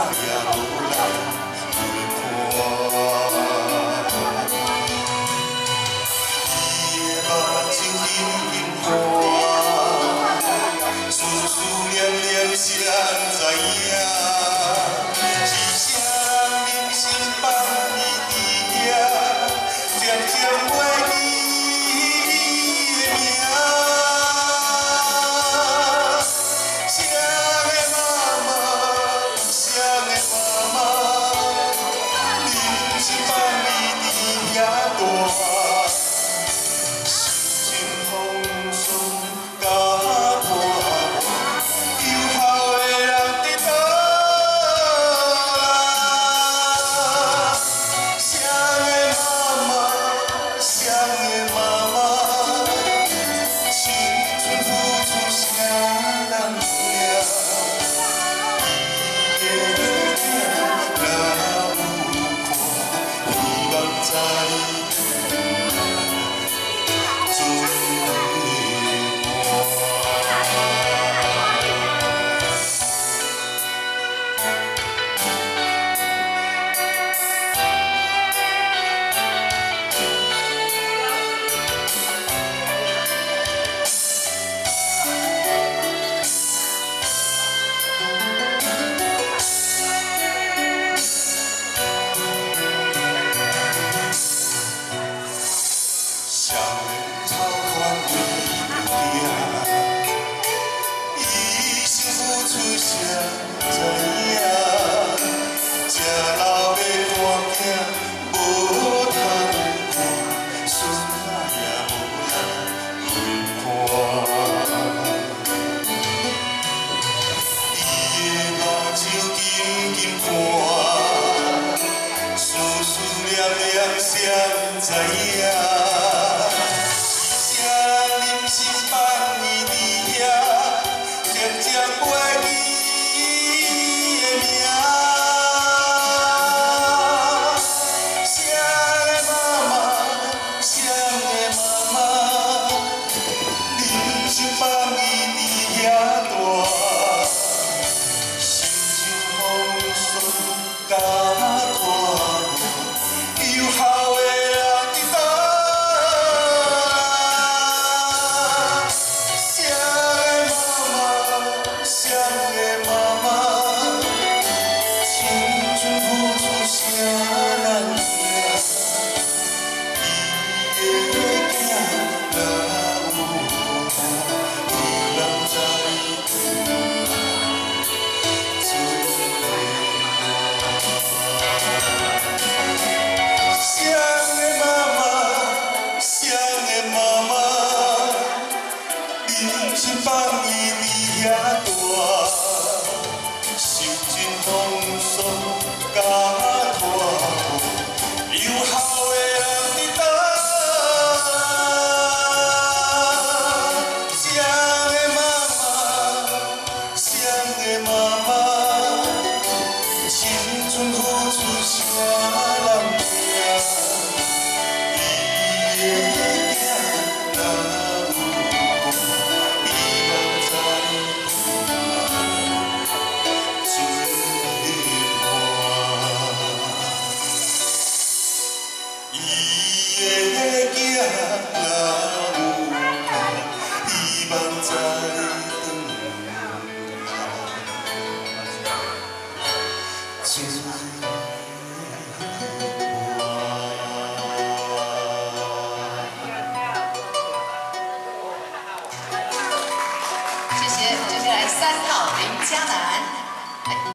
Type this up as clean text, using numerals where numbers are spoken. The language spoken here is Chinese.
知影，一声临心放伊伫遐，渐渐背伊的名。谁的妈妈，谁的妈妈，临心放伊伫遐大，心像风霜甲拖。 有孝的人伫倒，谁的妈妈，谁的妈妈，青春付出啥人听？伊的囝若有伴，有人知心放伊伫遐大，受尽风霜甲拖，有孝的人伫倒，谁的妈妈，谁的妈妈，青春付出啥人听？伊的囝若。 谢谢，接下来3号林嘉楠。